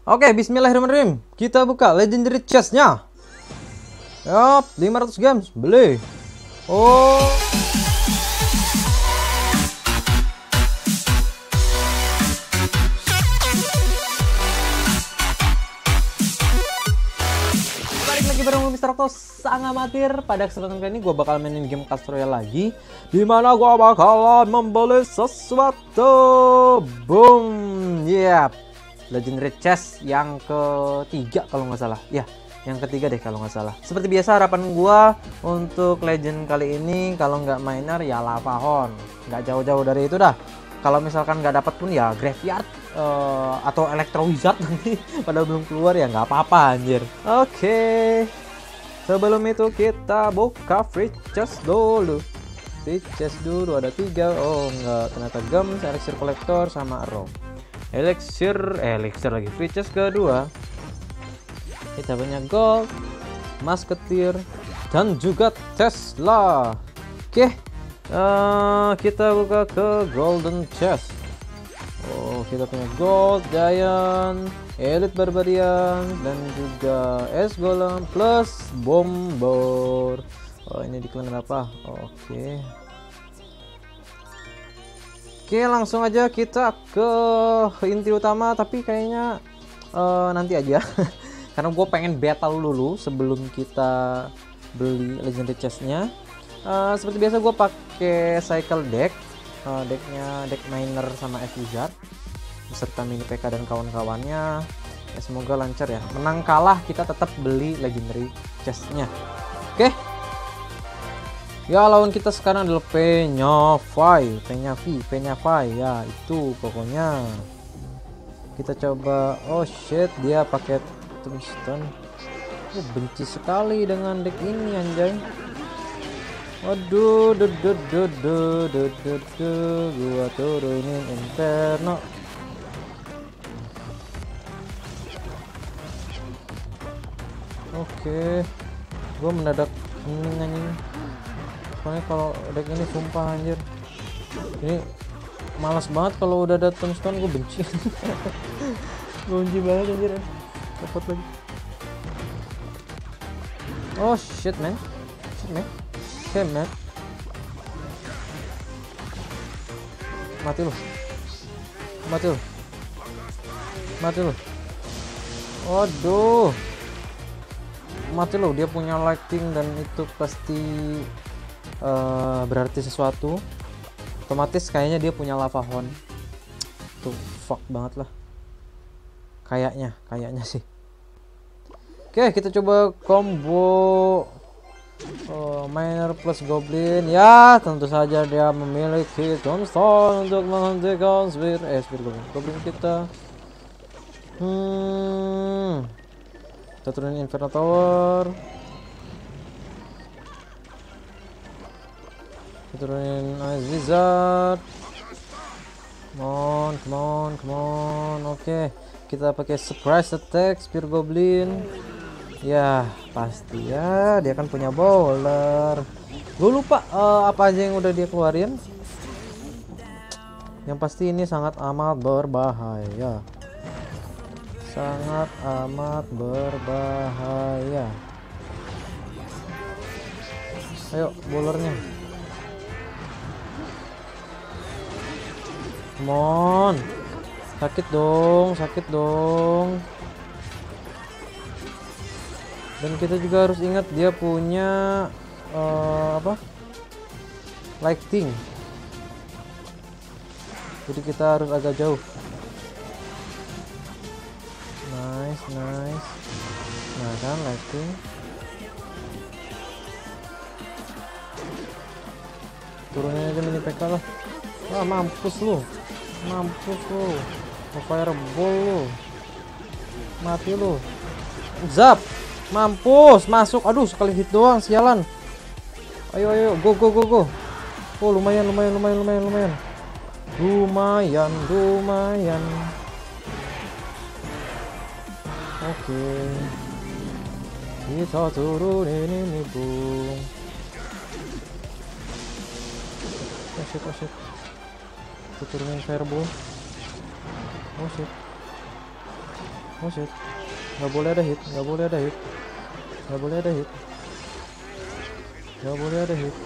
Oke, bismillahirrahmanirrahim. Kita buka legendary chest-nya. Yup, 500 gems, beli. Oh. Balik lagi bareng gue Mr. Octo sang amatir. Pada kesempatan kali ini gue bakal mainin game Clash Royale lagi, dimana gue bakalan membeli sesuatu. Boom. Yap. Legendary chest yang ketiga kalau nggak salah. Ya, yang ketiga deh kalau nggak salah. Seperti biasa harapan gua untuk legend kali ini kalau nggak miner ya lava horn. Nggak jauh-jauh dari itu dah. Kalau misalkan nggak dapat pun ya graveyard atau electro wizard nanti padahal belum keluar ya nggak apa-apa anjir. Oke. Sebelum itu kita buka free chest dulu. Free chest dulu ada 3. Oh nggak, ternyata gems, elixir collector sama arrow. Elixir lagi. Free chest kedua kita punya gold, musketeer, dan juga Tesla. Oke, kita buka ke golden chest. Oh, kita punya gold, giant, elite barbarian, dan juga es golem plus bombor. Oh, ini diklaim apa? Oke. Oke, langsung aja kita ke inti utama, tapi kayaknya nanti aja karena gue pengen battle dulu sebelum kita beli legendary chestnya. Seperti biasa gue pakai cycle deck, deck miner sama F wizard beserta mini PK dan kawan-kawannya. Ya, semoga lancar ya, menang kalah kita tetap beli legendary chestnya. Oke. Ya, lawan kita sekarang adalah Penyafai ya, itu pokoknya. Kita coba. Oh shit, dia pakai tombstone. Benci sekali dengan deck ini anjay. Waduh, gua turunin Inferno. Oke, gua mendadak nyanyi. Soalnya kalau deck ini sumpah anjir, ini malas banget kalau udah ada tombstone, gue benci. Gue benci banget anjir. Dapat lagi. Oh shit man. Okay man, mati lu. Waduh, mati lu. Dia punya lighting dan itu pasti berarti sesuatu. Otomatis kayaknya dia punya lava horn. Tuh fuck banget lah. Kayaknya sih. Oke, kita coba combo miner plus goblin. Ya, tentu saja dia memiliki tombstone untuk menghentikan spear goblin kita. Kita turunin Inferno Tower. Turunin Ice Wizard. Come on. Oke, kita pakai surprise attack Spear Goblin. Ya, pasti ya, dia kan punya bowler. Gue lupa apa aja yang udah dia keluarin. Yang pasti ini sangat amat berbahaya. Ayo, bowlernya. Come on. Sakit dong. Dan kita juga harus ingat dia punya lighting. Jadi kita harus agak jauh. Nice. Nah kan, lighting. Turunin aja mini PK lah. Wah, mampus lu. Fireball lu. Mati lu. Zap. Mampus, masuk. Aduh, sekali hit doang, sialan. Ayo, go. Oh, lumayan. Oke. Kita turunin ini, Bung. Oh shit. Kita turunin fireball. Oh shit. Oh shit. Nggak boleh ada hit, nggak boleh ada hit. Nggak boleh ada hit. Nggak boleh ada hit.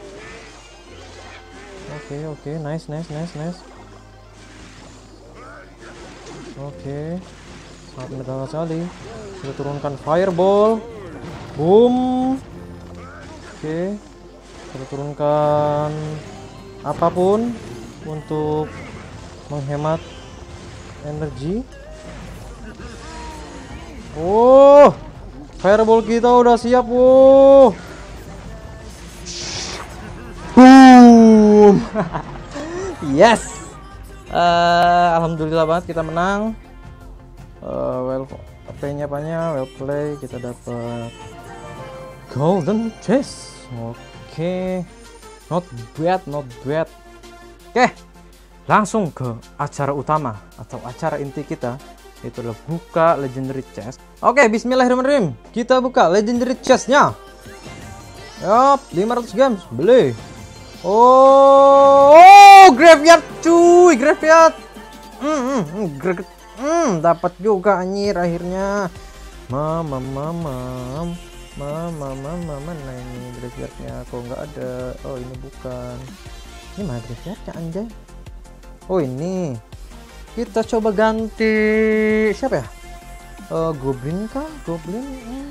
Oke, nice. Oke, sangat menegangkan sekali. Kita turunkan fireball. Boom. Oke, kita turunkan apapun untuk menghemat energi. Oh, fireball kita udah siap. Boom. Yes. Alhamdulillah banget kita menang. Well play, kita dapat golden chest. Oke. Not bad. Oke. Langsung ke acara utama atau acara inti kita, itu adalah buka legendary chest. Oke, bismillahirrahmanirrahim. Kita buka legendary chestnya. Yup, 500 gems, beli. Oh, graveyard cuy, graveyard. Dapat juga anjir akhirnya. Mana ini graveyardnya? Kok nggak ada? Oh, ini bukan. Ini mana graveyardnya anjay? Oh, ini. Kita coba ganti siapa ya? Goblin kah? Goblin.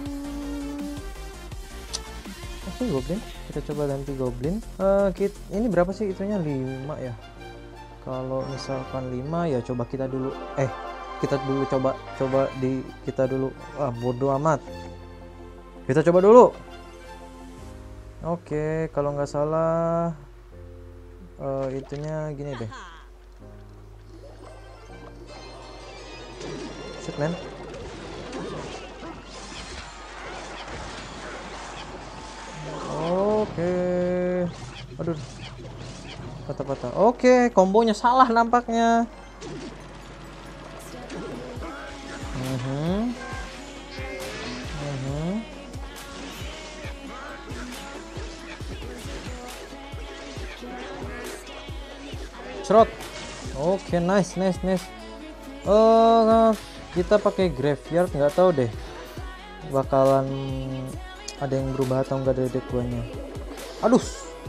Oke, Goblin. Kita coba ganti Goblin. Ini berapa sih itunya? 5 ya. Kalau misalkan 5 ya coba kita dulu. Kita dulu coba di kita dulu. Bodoh amat. Kita coba dulu. Oke, kalau nggak salah itunya gini deh. Shit, man. Oke. Aduh. Patah-patah. Oke, kombonya salah nampaknya. Cerot. Oke, nice. Kita pakai graveyard, nggak tahu deh bakalan ada yang berubah atau enggak dari deck guanya. Aduh,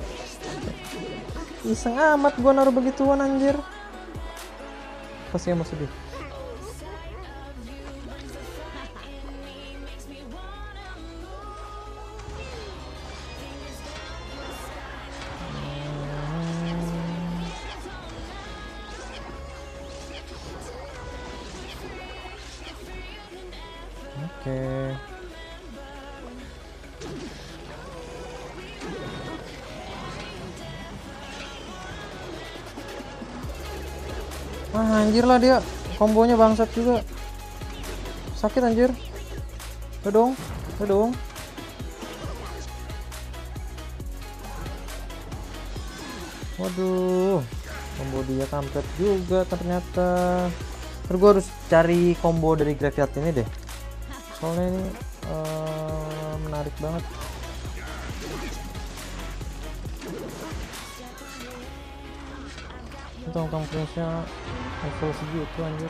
iseng amat gua naruh begituan anjir. Pasti mau sedih. Oke. Anjir lah dia, kombonya bangsat juga. Sakit anjir. Udah dong. Waduh, combo dia kampret juga ternyata. Terus gue harus cari combo dari graveyard ini deh. Soalnya ini menarik banget. Tongkang prinsnya level segitu anjir.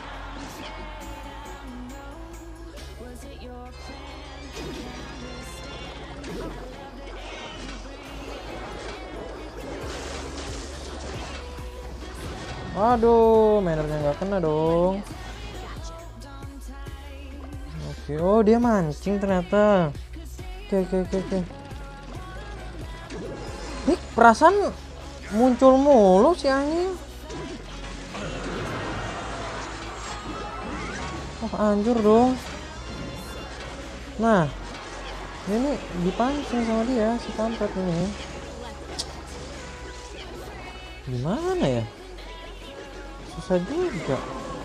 Aduh, manernya nggak kena dong. Oke, oh dia mancing ternyata. Oke. Nih perasaan muncul mulu si anjing. Oh, anjur dong. Nah, ini dipancing sama dia si kampret ini. Gimana ya? Susah juga.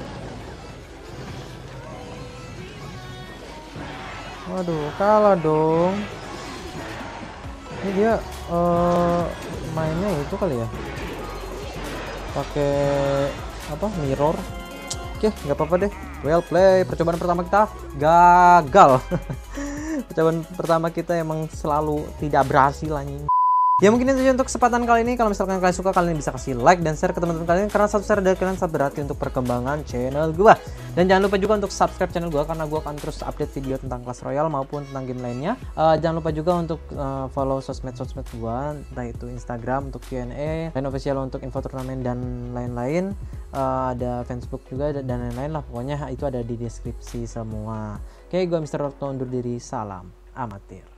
Waduh, kalah dong. Ini dia mainnya itu kali ya. Pakai apa? Mirror. Oke, nggak apa-apa deh. Well play. Percobaan pertama kita gagal. Percobaan pertama kita emang selalu tidak berhasil anjing. Ya mungkin itu aja untuk kesempatan kali ini. Kalau misalkan kalian suka, kalian bisa kasih like dan share ke teman-teman kalian, karena satu share dari kalian sangat berarti untuk perkembangan channel gua. Dan jangan lupa juga untuk subscribe channel gue, karena gue akan terus update video tentang Clash Royale maupun tentang game lainnya. Jangan lupa juga untuk follow sosmed gue, entah itu Instagram untuk Q&A, line official untuk info turnamen dan lain-lain. Ada Facebook juga dan lain-lain lah, pokoknya itu ada di deskripsi semua. Oke, gue Mr. Roto undur diri, salam amatir.